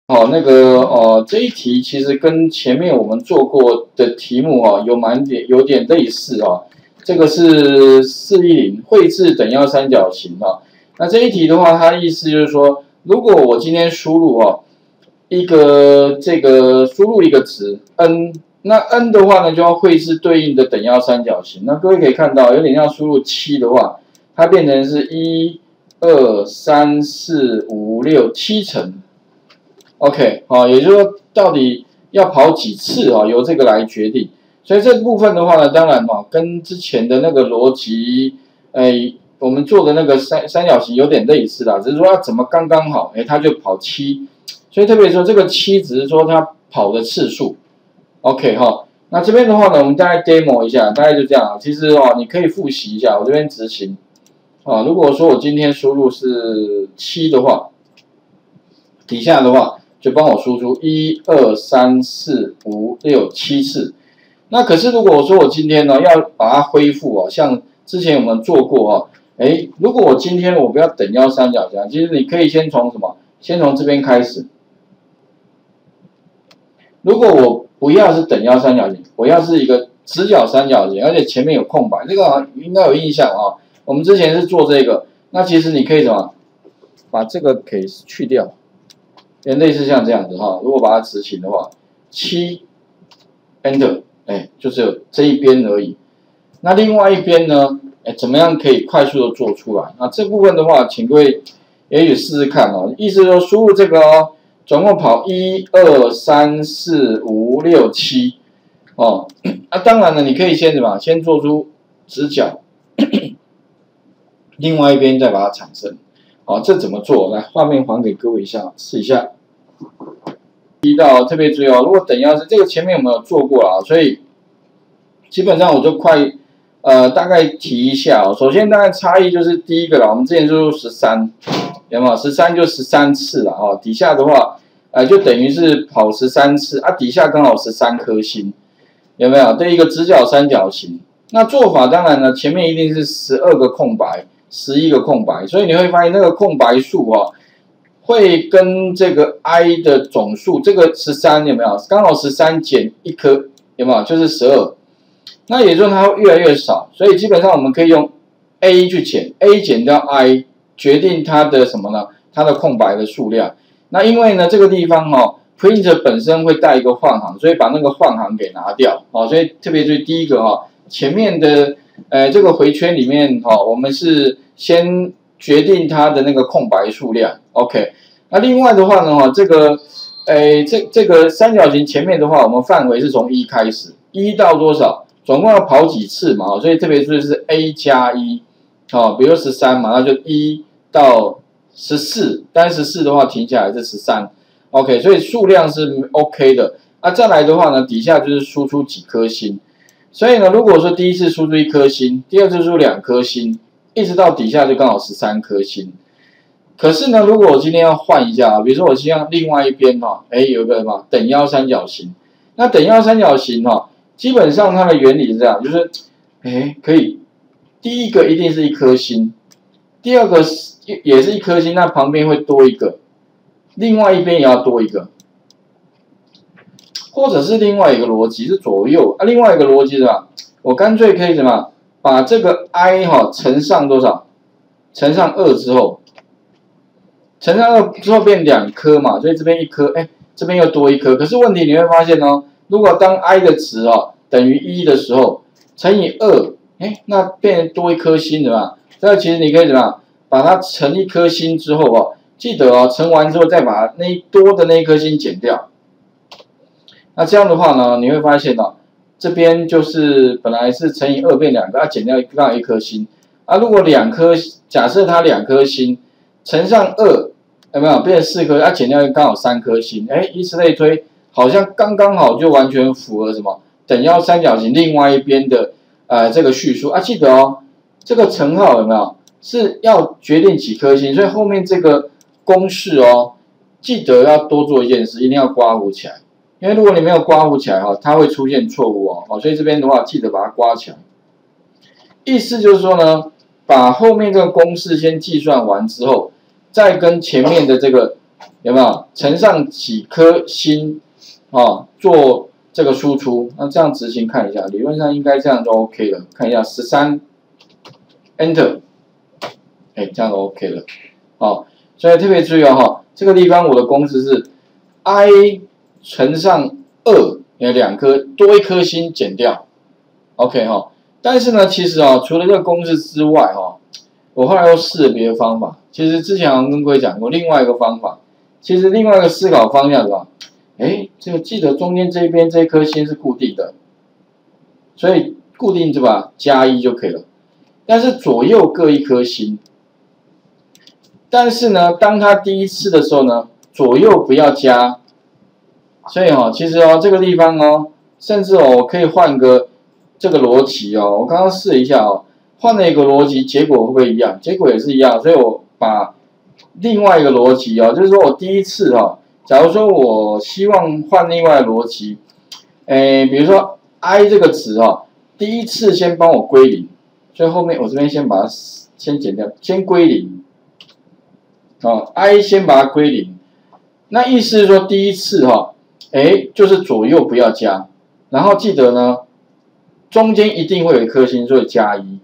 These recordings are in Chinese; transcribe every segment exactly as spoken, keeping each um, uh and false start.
好，那个呃，这一题其实跟前面我们做过的题目啊，有蛮点有点类似啊。这个是四一零绘制等腰三角形啊。那这一题的话，它的意思就是说，如果我今天输入啊一个这个输入一个值 n， 那 n 的话呢就要绘制对应的等腰三角形。那各位可以看到，有点像输入七的话，它变成是一、二、三、四、五、六七层。OK， 好，也就是说，到底要跑几次啊？由这个来决定。所以这部分的话呢，当然嘛，跟之前的那个逻辑，哎，我们做的那个三三角形有点类似啦，只是说要怎么刚刚好，哎，它就跑七。所以特别说这个七只是说它跑的次数。OK 哈，那这边的话呢，我们大概 demo 一下，大概就这样啊。其实哦，你可以复习一下，我这边执行啊。如果说我今天输入是七的话，底下的话。就帮我输出一二三四五六七次。那可是如果我说我今天呢要把它恢复啊，像之前我们做过啊，哎，如果我今天我不要等腰三角形，其实你可以先从什么？先从这边开始。如果我不要是等腰三角形，我要是一个直角三角形，而且前面有空白，这个应该有印象啊。我们之前是做这个，那其实你可以什么？把这个给去掉。类似像这样子哈，如果把它执行的话，七 Enter， 哎，就只有这一边而已。那另外一边呢，哎，怎么样可以快速的做出来？那这部分的话，请各位也许试试看哦。意思说输入这个哦，总共跑一二三四五六七哦。那、啊、当然了，你可以先什么？先做出直角，另外一边再把它产生。好，这怎么做？来，画面还给各位一下，试一下。提到特别注意哦，如果等腰是这个前面我们有做过了，所以基本上我就快呃大概提一下哦。首先大概差异就是第一个啦，我们之前就十三，有没有？十三就十三次了哦。底下的话，呃就等于是跑十三次啊，底下刚好十三颗星，有没有？对一个直角三角形，那做法当然呢，前面一定是十二个空白。十一个空白，所以你会发现那个空白数啊，会跟这个 i 的总数，这个十三有没有？刚好十三减一颗有没有？就是十二。那也就是它会越来越少，所以基本上我们可以用 a 去减 ，a 减掉 i， 决定它的什么呢？它的空白的数量。那因为呢这个地方哈、哦、，printer 本身会带一个换行，所以把那个换行给拿掉。哦，所以特别注意第一个哈、哦，前面的。呃，这个回圈里面哈、哦，我们是先决定它的那个空白数量 ，OK。那另外的话呢，哈，这个，诶，这这个三角形前面的话，我们范围是从一开始，一到多少，总共要跑几次嘛？所以特别注意是 a 加一，哦，比如十三嘛，那就一到十四，但十四的话停下来是十三 ，OK。所以数量是 OK 的。那、啊、再来的话呢，底下就是输出几颗星。所以呢，如果说第一次输出一颗星，第二次输出两颗星，一直到底下就刚好十三颗星。可是呢，如果我今天要换一下啊，比如说我希望另外一边哈、哦，哎有一个什么等腰三角形，那等腰三角形哈、哦，基本上它的原理是这样，就是哎可以，第一个一定是一颗星，第二个也是一颗星，那旁边会多一个，另外一边也要多一个。或者是另外一个逻辑是左右啊，另外一个逻辑是吧？我干脆可以什么？把这个 i 哈、哦、乘上多少？乘上二之后，乘上二之后变两颗嘛，所以这边一颗，哎，这边又多一颗。可是问题你会发现哦，如果当 i 的值哦等于一的时候，乘以二，哎，那变成多一颗星对吧？这个其实你可以怎么样？把它乘一颗星之后哦，记得哦，乘完之后再把那多的那一颗星减掉。那这样的话呢，你会发现哦，这边就是本来是乘以二变两个，要减掉刚好一颗星。啊，如果两颗，假设它两颗星乘上二，有没有变成四颗？要减掉刚好三颗星。哎，以此类推，好像刚刚好就完全符合什么等腰三角形另外一边的呃这个叙述啊。记得哦，这个乘号有没有是要决定几颗星？所以后面这个公式哦，记得要多做一件事，一定要刮弧起来。因为如果你没有刮弧起来哈，它会出现错误哦，所以这边的话记得把它刮起来。意思就是说呢，把后面这个公式先计算完之后，再跟前面的这个有没有乘上几颗星啊？做这个输出，那这样执行看一下，理论上应该这样就 OK 了。看一下十三 Enter， 哎，这样就 OK 了。好，所以特别注意哦哈，这个地方我的公式是 i 乘上二，有两颗多一颗星减掉 ，OK 哈。但是呢，其实啊，除了这个公式之外哈，我后来又试了别的方法。其实之前好像跟各位讲过另外一个方法，其实另外一个思考方向是吧？哎，这个记得中间这边这一颗星是固定的，所以固定对吧？加一就可以了。但是左右各一颗星，但是呢，当它第一次的时候呢，左右不要加。所以哈、哦，其实哦，这个地方哦，甚至哦，我可以换个这个逻辑哦。我刚刚试一下哦，换了一个逻辑，结果会不会一样？结果也是一样。所以我把另外一个逻辑哦，就是说我第一次哦。假如说我希望换另外的逻辑，诶，比如说 i 这个值哦，第一次先帮我归零，所以后面我这边先把它先减掉，先归零，哦 ，i 先把它归零，那意思是说第一次哈、哦，诶，就是左右不要加，然后记得呢，中间一定会有一颗星，所以加一。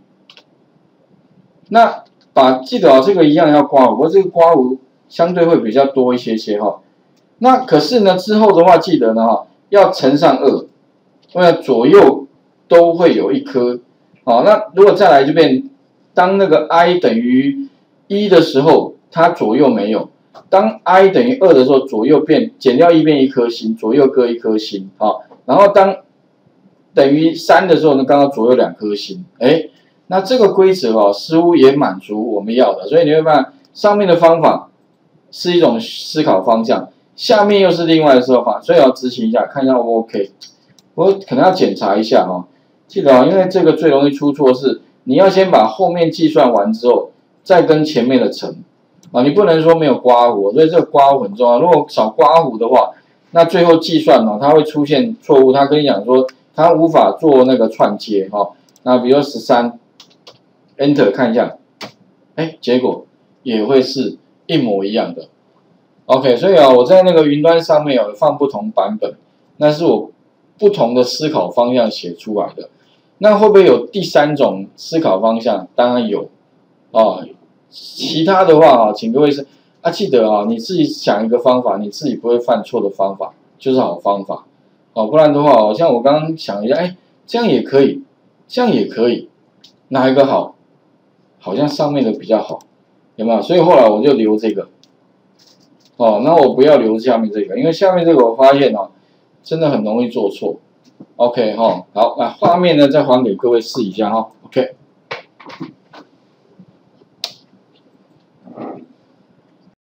那把记得啊、哦，这个一样要刮弧，不过这个刮弧相对会比较多一些些哈、哦。那可是呢，之后的话记得呢哈，要乘上二，因为左右都会有一颗，好，那如果再来就变，当那个 i 等于一的时候，它左右没有；当 i 等于二的时候，左右变减掉一变一颗星，左右各一颗星，好，然后当等于三的时候呢，刚刚左右两颗星，哎，那这个规则哦，似乎也满足我们要的，所以你会发现上面的方法是一种思考方向。下面又是另外的说法，所以要执行一下，看一下 O 不 OK。我可能要检查一下哦。记得啊，因为这个最容易出错是，你要先把后面计算完之后，再跟前面的乘啊，你不能说没有刮弧，所以这个刮弧很重要。如果少刮弧的话，那最后计算呢，它会出现错误。他跟你讲说，它无法做那个串接哈、哦。那比如说十三 Enter 看一下，哎，结果也会是一模一样的。OK， 所以啊，我在那个云端上面有放不同版本，那是我不同的思考方向写出来的。那会不会有第三种思考方向？当然有啊。其他的话啊，请各位是啊，记得啊，你自己想一个方法，你自己不会犯错的方法就是好方法哦。不然的话，像我刚刚想一下，哎，这样也可以，这样也可以，哪一个好？好像上面的比较好，有没有？所以后来我就留这个。哦，那我不要留下面这个，因为下面这个我发现哦，真的很容易做错。OK 哈、哦，好，那画面呢再还给各位试一下哈、哦。OK。